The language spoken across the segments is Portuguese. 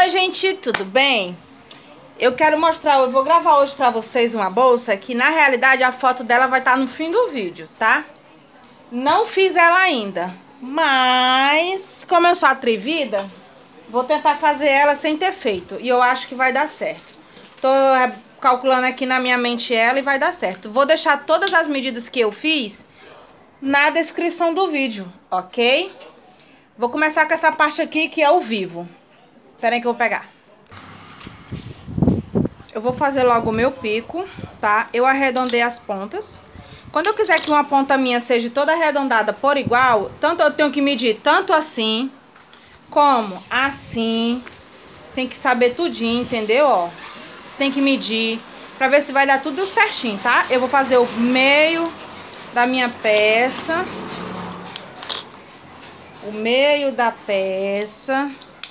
Oi gente, tudo bem? Eu vou gravar hoje pra vocês uma bolsa que na realidade a foto dela vai estar no fim do vídeo, tá? Não fiz ela ainda, mas como eu sou atrevida, vou tentar fazer ela sem ter feito e eu acho que vai dar certo. Tô calculando aqui na minha mente ela e vai dar certo. Vou deixar todas as medidas que eu fiz na descrição do vídeo, ok? Vou começar com essa parte aqui que é o vivo. Espera aí que eu vou pegar. Eu vou fazer logo o meu pico, tá? Eu arredondei as pontas. Quando eu quiser que uma ponta minha seja toda arredondada por igual, tanto eu tenho que medir tanto assim, como assim. Tem que saber tudinho, entendeu? Ó, tem que medir pra ver se vai dar tudo certinho, tá? Eu vou fazer o meio da minha peça. O meio da peça.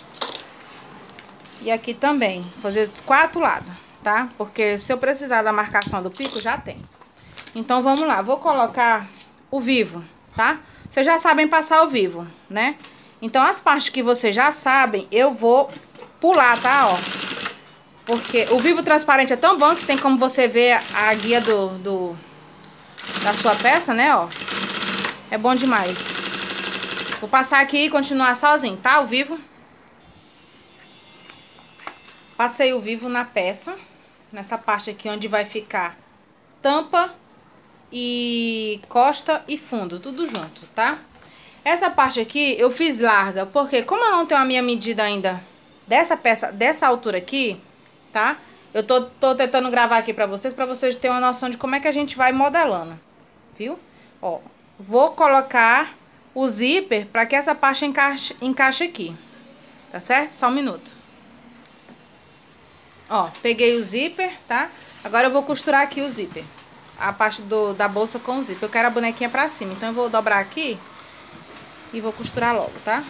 E aqui também, vou fazer dos 4 lados, tá? Porque se eu precisar da marcação do pico, já tem. Então, vamos lá. Vou colocar o vivo, tá? Vocês já sabem passar o vivo, né? Então, as partes que vocês já sabem, eu vou pular, tá? Ó. Porque o vivo transparente é tão bom que tem como você ver a guia da sua peça, né? Ó. É bom demais. Vou passar aqui e continuar sozinho, tá? O vivo. Passei o vivo na peça, nessa parte aqui onde vai ficar tampa e costa e fundo, tudo junto, tá? Essa parte aqui eu fiz larga, porque como eu não tenho a minha medida ainda dessa peça, dessa altura aqui, tá? Eu tô tentando gravar aqui pra vocês terem uma noção de como é que a gente vai modelando, viu? Ó, vou colocar o zíper pra que essa parte encaixe aqui, tá certo? Só um minuto. Ó, peguei o zíper, tá? Agora eu vou costurar aqui o zíper. A parte da bolsa com o zíper. Eu quero a bonequinha pra cima, então eu vou dobrar aqui e vou costurar logo, tá?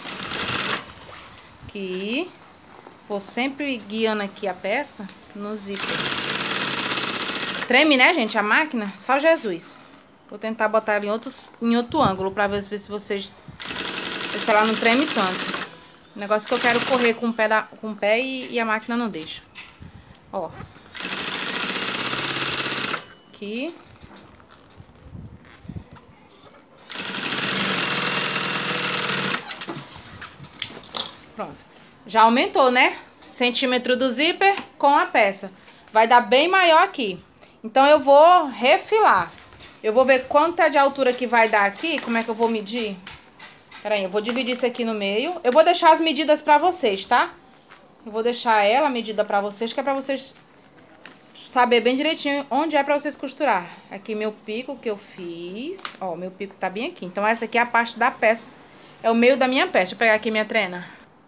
Aqui. Vou sempre guiando aqui a peça no zíper. Treme, né, gente, a máquina? Só Jesus. Vou tentar botar ela em outro ângulo pra ver se vocês... se ela não treme tanto. Negócio que eu quero correr com o pé e a máquina não deixa. Ó. Aqui. Pronto. Já aumentou, né? Centímetro do zíper com a peça. Vai dar bem maior aqui. Então, eu vou refilar. Eu vou ver quanto é de altura que vai dar aqui. Como é que eu vou medir? Pera aí, eu vou dividir isso aqui no meio. Eu vou deixar as medidas pra vocês, tá? Eu vou deixar ela a medida pra vocês, que é pra vocês saber bem direitinho onde é pra vocês costurar. Aqui meu pico que eu fiz. Ó, meu pico tá bem aqui. Então, essa aqui é a parte da peça. É o meio da minha peça. Deixa eu pegar aqui minha trena.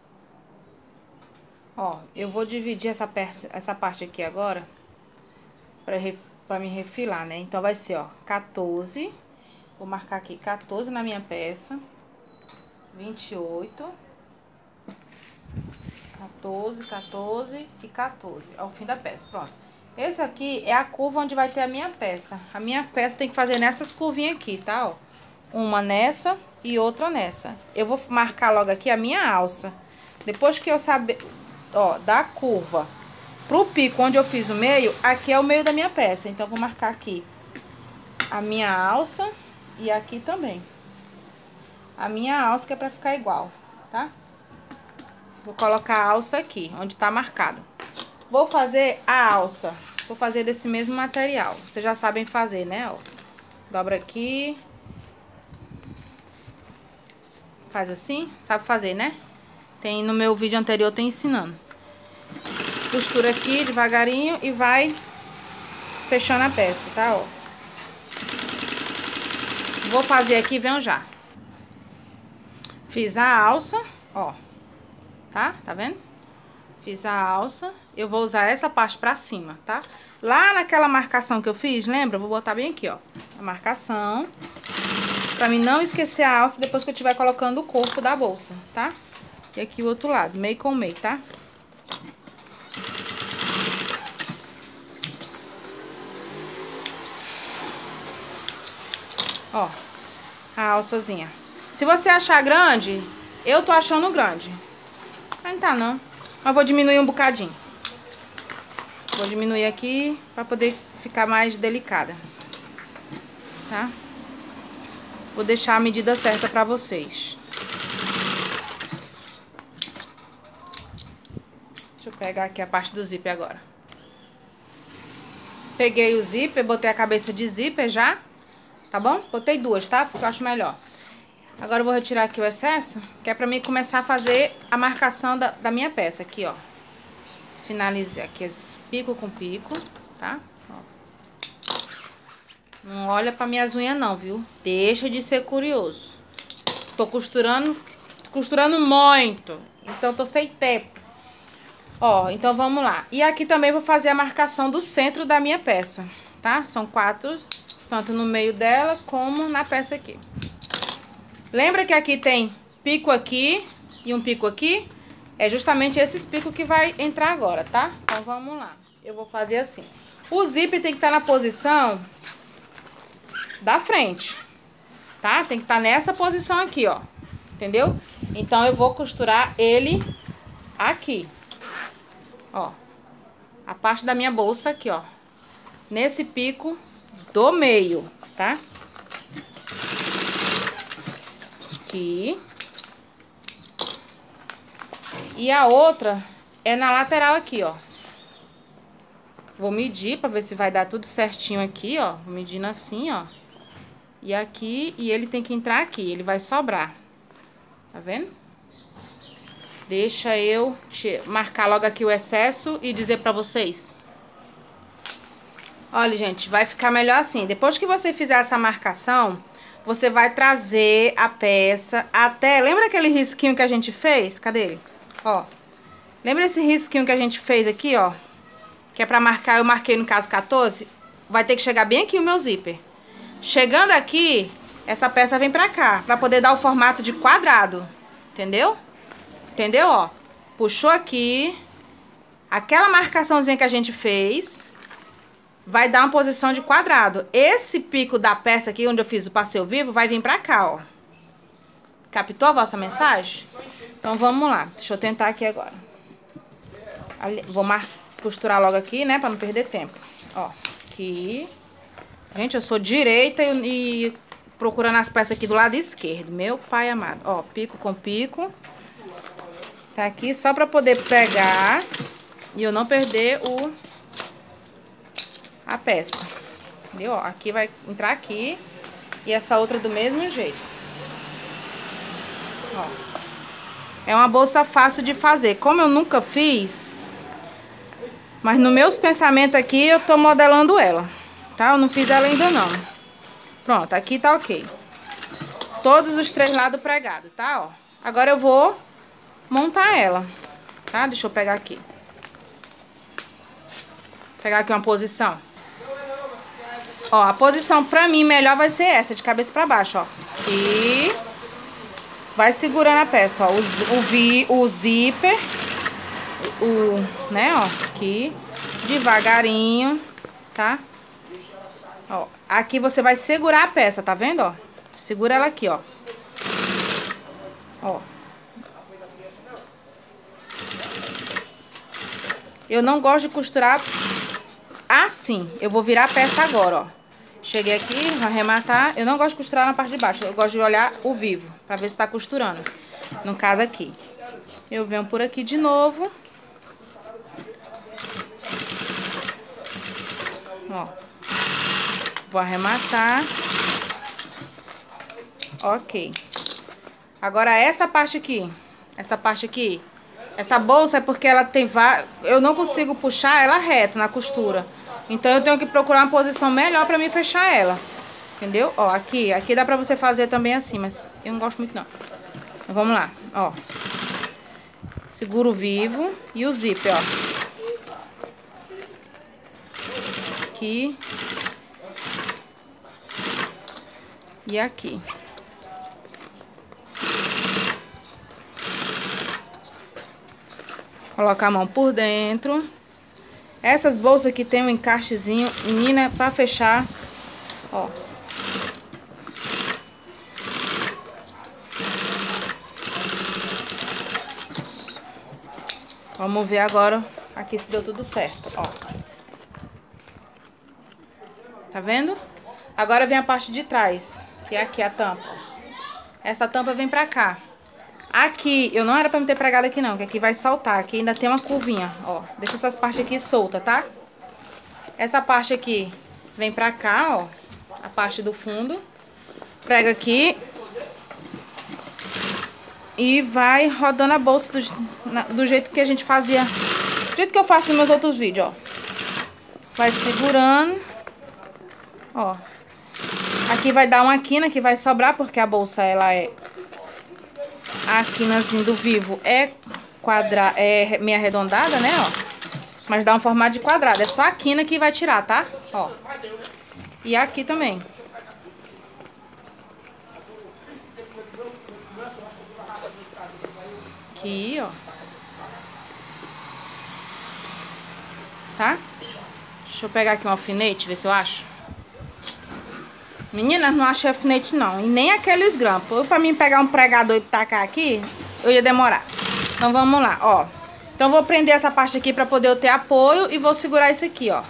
Ó, eu vou dividir essa parte aqui agora pra me refilar, né? Então, vai ser, ó, 14. Vou marcar aqui 14 na minha peça. 28. 14, 14 e 14. Ao fim da peça, pronto. Esse aqui é a curva onde vai ter a minha peça. A minha peça tem que fazer nessas curvinhas aqui, tá? Ó. Uma nessa e outra nessa. Eu vou marcar logo aqui a minha alça. Depois que eu saber, ó, da curva pro pico onde eu fiz o meio, aqui é o meio da minha peça. Então, eu vou marcar aqui a minha alça e aqui também. A minha alça que é pra ficar igual, tá? Vou colocar a alça aqui, onde tá marcado. Vou fazer a alça. Vou fazer desse mesmo material. Vocês já sabem fazer, né? Ó. Dobra aqui. Faz assim. Sabe fazer, né? Tem no meu vídeo anterior, tem ensinando. Costura aqui devagarinho e vai fechando a peça, tá? Ó. Vou fazer aqui, venham já. Fiz a alça, ó. Tá? Tá vendo? Fiz a alça. Eu vou usar essa parte pra cima, tá? Lá naquela marcação que eu fiz, lembra? Eu vou botar bem aqui, ó. A marcação. Pra mim não esquecer a alça depois que eu estiver colocando o corpo da bolsa, tá? E aqui o outro lado, meio com meio, tá? Ó. A alçazinha. Se você achar grande, eu tô achando grande. Mas não tá, não. Mas vou diminuir um bocadinho. Vou diminuir aqui pra poder ficar mais delicada. Tá? Vou deixar a medida certa pra vocês. Deixa eu pegar aqui a parte do zíper agora. Peguei o zíper, botei a cabeça de zíper já. Tá bom? Botei duas, tá? Porque eu acho melhor. Agora eu vou retirar aqui o excesso, que é pra mim começar a fazer a marcação da minha peça. Aqui, ó. Finalizei aqui pico com pico, tá? Ó. Não olha pra minhas unhas não, viu? Deixa de ser curioso. Tô costurando muito. Então tô sem tempo. Ó, então vamos lá. E aqui também vou fazer a marcação do centro da minha peça, tá? São 4, tanto no meio dela como na peça aqui. Lembra que aqui tem pico aqui e um pico aqui? É justamente esses picos que vai entrar agora, tá? Então vamos lá. Eu vou fazer assim. O zíper tem que estar na posição da frente, tá? Tem que estar nessa posição aqui, ó. Entendeu? Então eu vou costurar ele aqui. Ó, a parte da minha bolsa aqui, ó. Nesse pico do meio, tá? Aqui. E a outra é na lateral aqui, ó. Vou medir pra ver se vai dar tudo certinho aqui, ó. Vou medindo assim, ó. E aqui, e ele tem que entrar aqui, ele vai sobrar. Tá vendo? Deixa eu marcar logo aqui o excesso e dizer pra vocês. Olha, gente, vai ficar melhor assim. Depois que você fizer essa marcação, você vai trazer a peça até... Lembra aquele risquinho que a gente fez? Cadê ele? Ó. Lembra esse risquinho que a gente fez aqui, ó? Que é pra marcar, eu marquei no caso 14. Vai ter que chegar bem aqui o meu zíper. Chegando aqui, essa peça vem pra cá, pra poder dar o formato de quadrado. Entendeu? Entendeu, ó? Puxou aqui. Aquela marcaçãozinha que a gente fez vai dar uma posição de quadrado. Esse pico da peça aqui, onde eu fiz o passeio vivo, vai vir pra cá, ó. Captou a vossa mensagem? Então, vamos lá. Deixa eu tentar aqui agora. Vou costurar logo aqui, né? Pra não perder tempo. Ó, aqui. Gente, eu sou direita e procurando as peças aqui do lado esquerdo. Meu pai amado. Ó, pico com pico. Tá aqui só pra poder pegar e eu não perder a peça. Entendeu? Ó, aqui vai entrar aqui e essa outra do mesmo jeito. Ó. É uma bolsa fácil de fazer. Como eu nunca fiz, mas nos meus pensamentos aqui eu tô modelando ela, tá? Eu não fiz ela ainda não. Pronto, aqui tá ok. Todos os 3 lados pregados, tá? Ó. Agora eu vou montar ela, tá? Deixa eu pegar aqui. Pegar aqui uma posição. Ó, a posição pra mim melhor vai ser essa, de cabeça pra baixo, ó. E vai segurando a peça, ó. O zíper, né, ó, aqui, devagarinho, tá? Ó, aqui você vai segurar a peça, tá vendo, ó? Segura ela aqui, ó. Ó. Eu não gosto de costurar assim. Eu vou virar a peça agora, ó. Cheguei aqui, vou arrematar. Eu não gosto de costurar na parte de baixo. Eu gosto de olhar o vivo, pra ver se tá costurando. No caso aqui. Eu venho por aqui de novo. Ó. Vou arrematar. Ok. Agora essa parte aqui. Essa parte aqui. Essa bolsa é porque ela tem eu não consigo puxar ela reto na costura. Então eu tenho que procurar uma posição melhor pra mim fechar ela. Entendeu? Ó, aqui dá pra você fazer também assim, mas eu não gosto muito não. Então vamos lá, ó. Seguro vivo e o zíper, ó. Aqui. E aqui. Colocar a mão por dentro. Essas bolsas aqui tem um encaixezinho, menina, pra fechar, ó. Vamos ver agora aqui se deu tudo certo, ó. Tá vendo? Agora vem a parte de trás, que é aqui a tampa. Essa tampa vem pra cá. Aqui, eu não era pra me ter pregado aqui não, que aqui vai saltar. Aqui ainda tem uma curvinha, ó. Deixa essas partes aqui soltas, tá? Essa parte aqui vem pra cá, ó. A parte do fundo. Prega aqui. E vai rodando a bolsa do jeito que a gente fazia. Do jeito que eu faço nos meus outros vídeos, ó. Vai segurando. Ó. Aqui vai dar uma quina que vai sobrar, porque a bolsa, ela é... A quinazinha do Vivo é meio arredondada, né, ó. Mas dá um formato de quadrado. É só a quina que vai tirar, tá? Ó. E aqui também. Aqui, ó. Tá? Deixa eu pegar aqui um alfinete, ver se eu acho. Meninas, não achei alfinete não. E nem aqueles grampos. Pra mim pegar um pregador e tacar aqui, eu ia demorar. Então vamos lá, ó. Então vou prender essa parte aqui pra poder eu ter apoio. E vou segurar isso aqui, ó.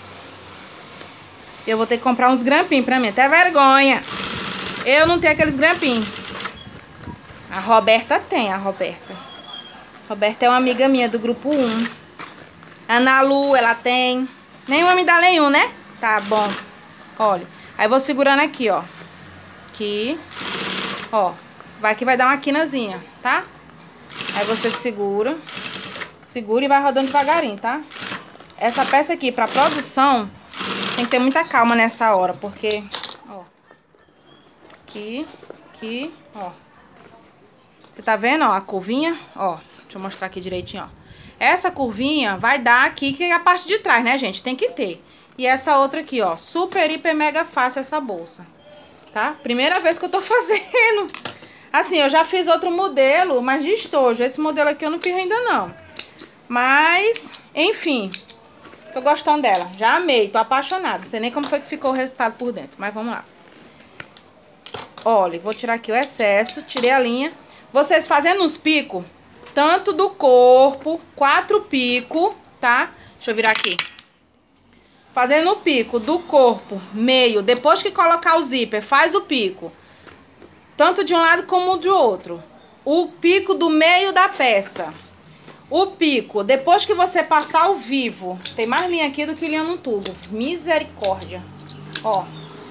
Eu vou ter que comprar uns grampinhos pra mim. Até vergonha. Eu não tenho aqueles grampinhos. A Roberta tem, a Roberta. Roberta é uma amiga minha do grupo 1. Ana Lu, ela tem. Nenhuma me dá nenhum, né? Tá bom. Olha. Aí vou segurando aqui, ó. Aqui. Ó. Vai que vai dar uma quinazinha, tá? Aí você segura. Segura e vai rodando devagarinho, tá? Essa peça aqui, pra produção, tem que ter muita calma nessa hora, porque... Ó. Aqui. Aqui. Ó. Você tá vendo, ó, a curvinha? Ó. Deixa eu mostrar aqui direitinho, ó. Essa curvinha vai dar aqui, que é a parte de trás, né, gente? Tem que ter. E essa outra aqui, ó, super, hiper, mega fácil essa bolsa, tá? Primeira vez que eu tô fazendo. Assim, eu já fiz outro modelo, mas de estojo. Esse modelo aqui eu não fiz ainda não. Mas, enfim, tô gostando dela. Já amei, tô apaixonada. Não sei nem como foi que ficou o resultado por dentro, mas vamos lá. Olha, vou tirar aqui o excesso, tirei a linha. Vocês fazendo uns picos, tanto do corpo, 4 picos, tá? Deixa eu virar aqui. Fazendo o pico do corpo, meio, depois que colocar o zíper, faz o pico. Tanto de um lado como do outro. O pico do meio da peça. O pico, depois que você passar o Vivo. Tem mais linha aqui do que linha no tubo. Misericórdia. Ó.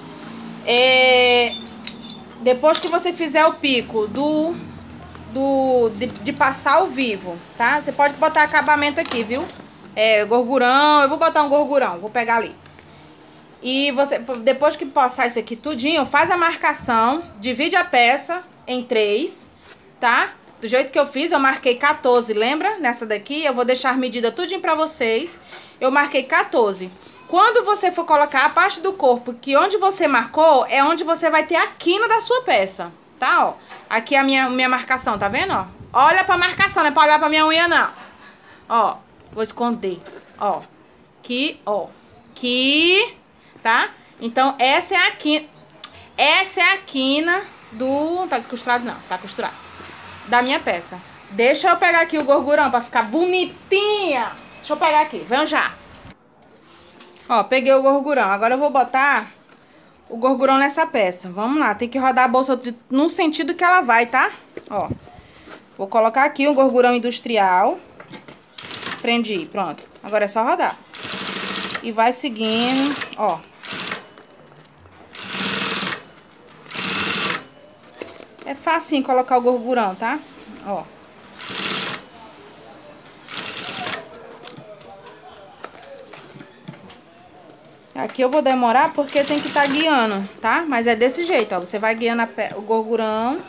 Depois que você fizer o pico de passar o Vivo, tá? Você pode botar acabamento aqui, viu? Gorgurão, eu vou botar um gorgurão, vou pegar ali. E você, depois que passar isso aqui tudinho, faz a marcação, divide a peça em 3, tá? Do jeito que eu fiz, eu marquei 14, lembra? Nessa daqui, eu vou deixar a medida tudinho pra vocês. Eu marquei 14. Quando você for colocar a parte do corpo, que onde você marcou, é onde você vai ter a quina da sua peça, tá? Ó, aqui é a minha marcação, tá vendo, ó? Olha pra marcação, não é pra olhar pra minha unha, não. Ó. Vou esconder, ó, aqui, ó, aqui, tá? Então, essa é a quina do... Não tá descosturado, não, tá costurado. Da minha peça. Deixa eu pegar aqui o gorgurão pra ficar bonitinha. Deixa eu pegar aqui, vem já. Ó, peguei o gorgurão. Agora eu vou botar o gorgurão nessa peça. Vamos lá, tem que rodar a bolsa no sentido que ela vai, tá? Ó, vou colocar aqui o gorgurão industrial. Prendi, pronto. Agora é só rodar. E vai seguindo, ó. É facinho colocar o gorgurão, tá? Ó. Aqui eu vou demorar porque tem que estar guiando, tá? Mas é desse jeito, ó. Você vai guiando o gorgurão,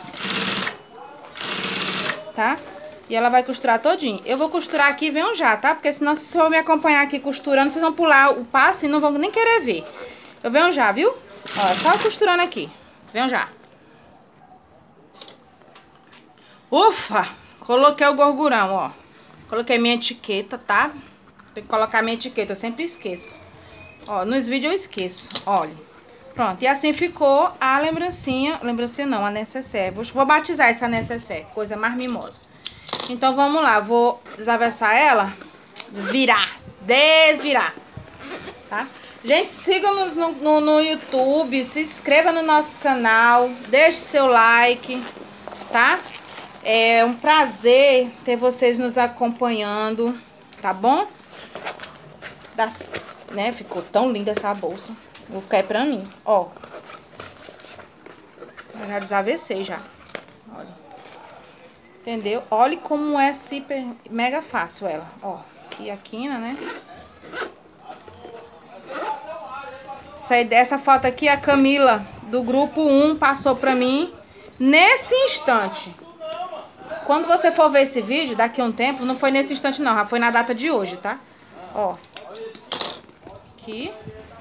tá? E ela vai costurar todinho. Eu vou costurar aqui e venham já, tá? Porque senão, se vocês for me acompanhar aqui costurando, vocês vão pular o passo e não vão nem querer ver. Eu venho já, viu? Ó, é só costurando aqui. Venham já. Ufa! Coloquei o gorgurão, ó. Coloquei minha etiqueta, tá? Tem que colocar minha etiqueta, eu sempre esqueço. Ó, nos vídeos eu esqueço, olha. Pronto, e assim ficou a lembrancinha. Lembrancinha não, a necessaire. Vou batizar essa necessaire, coisa mais mimosa. Então vamos lá, vou desavessar ela, desvirar, tá? Gente, siga-nos no YouTube, se inscreva no nosso canal, deixe seu like, tá? É um prazer ter vocês nos acompanhando, tá bom? Né? Ficou tão linda essa bolsa. Vou ficar aí pra mim, ó. Eu já desavessei já. Olha. Entendeu? Olha como é super mega fácil ela, ó. Aqui a quina, né? Essa foto aqui a Camila do grupo 1 passou pra mim nesse instante. Quando você for ver esse vídeo, daqui a um tempo, não foi nesse instante não, já foi na data de hoje, tá? Ó. Aqui.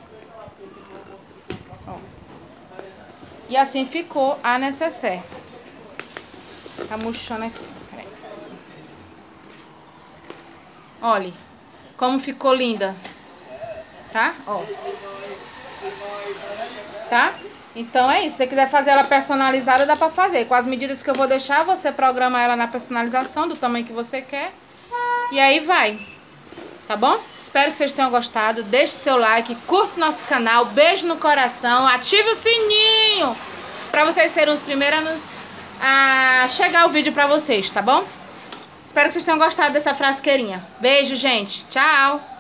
Ó. E assim ficou a necessaire. Tá murchando aqui. Peraí. Olha como ficou linda. Tá? Ó. Tá? Então é isso. Se você quiser fazer ela personalizada, dá pra fazer. Com as medidas que eu vou deixar, você programa ela na personalização do tamanho que você quer. E aí vai. Tá bom? Espero que vocês tenham gostado. Deixe seu like, curta o nosso canal. Beijo no coração. Ative o sininho pra vocês serem os primeiros a chegar o vídeo pra vocês, tá bom? Espero que vocês tenham gostado dessa frasqueirinha. Beijo, gente. Tchau!